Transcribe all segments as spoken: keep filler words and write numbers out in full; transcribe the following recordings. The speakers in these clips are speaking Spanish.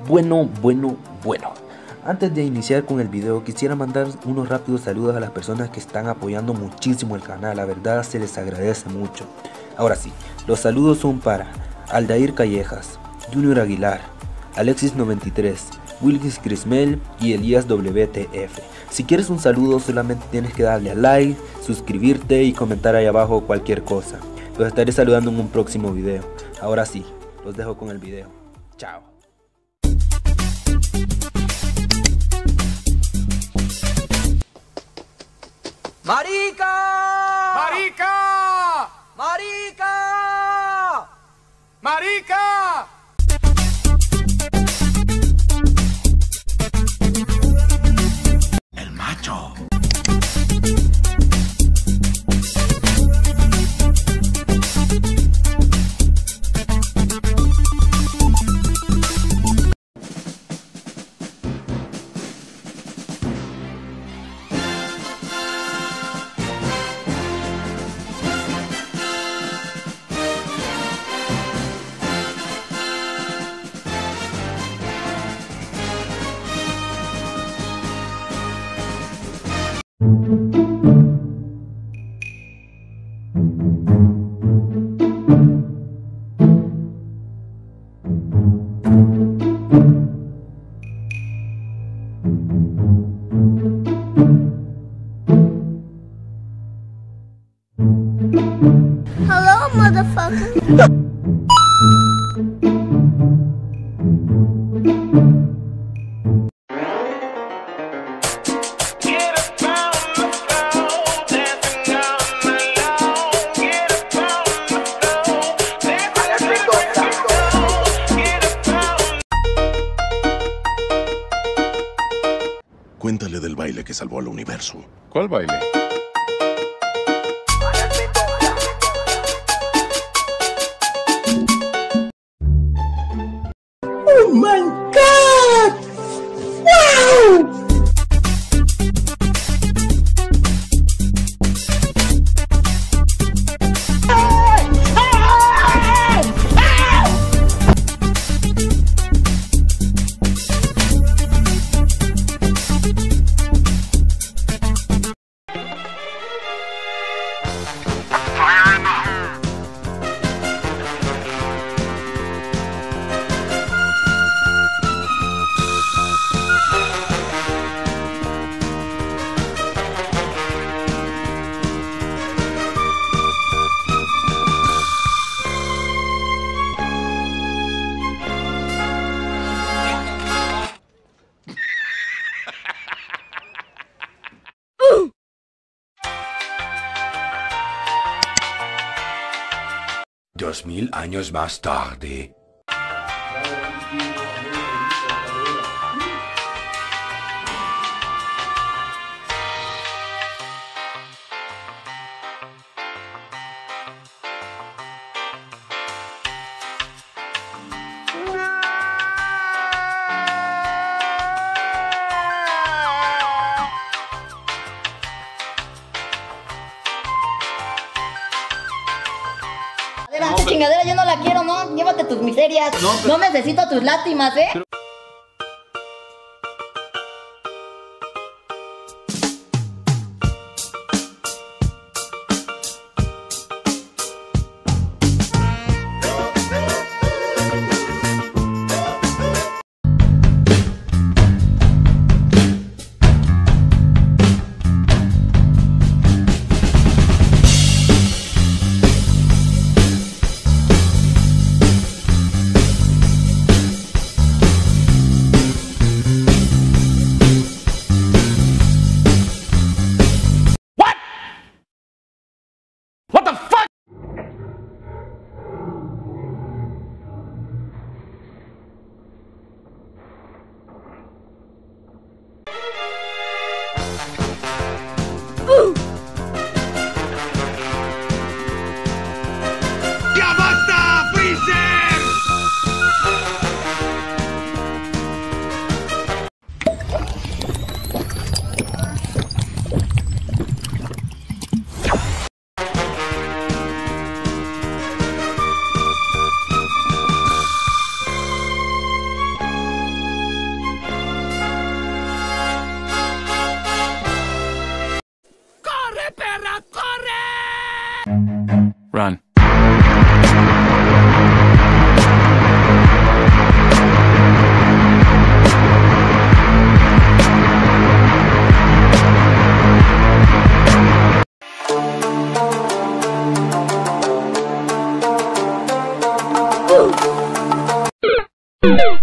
Bueno, bueno, bueno. Antes de iniciar con el video quisiera mandar unos rápidos saludos a las personas que están apoyando muchísimo el canal, la verdad se les agradece mucho. Ahora sí, los saludos son para Aldair Callejas, Junior Aguilar, Alexis noventa y tres, Wilkins Crismel y Elías W T F. Si quieres un saludo solamente tienes que darle a like, suscribirte y comentar ahí abajo cualquier cosa. Los estaré saludando en un próximo video. Ahora sí, los dejo con el video. Chao. ¡Marica! ¡Marica! ¡Marica! ¡Marica! El macho. Hello, motherfucker. Cuéntale del baile que salvó al universo. ¿Cuál baile? ¡Oh, my God! ¡Wow! Dos mil años más tarde. Esa chingadera yo no la quiero, ¿no? Llévate tus miserias. No, pero... no necesito tus lástimas, ¿eh? Pero...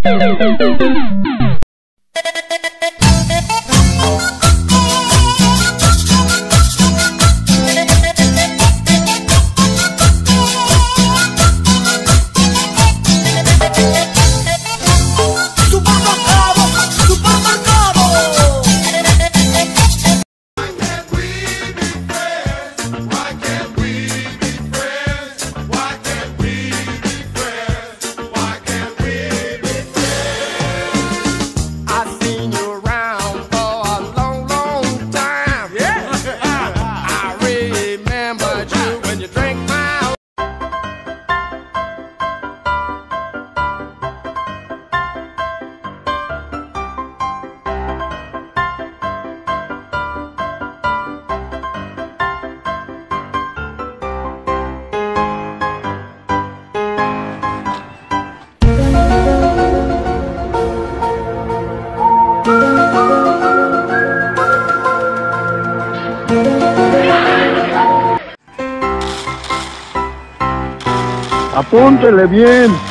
Apúntele bien.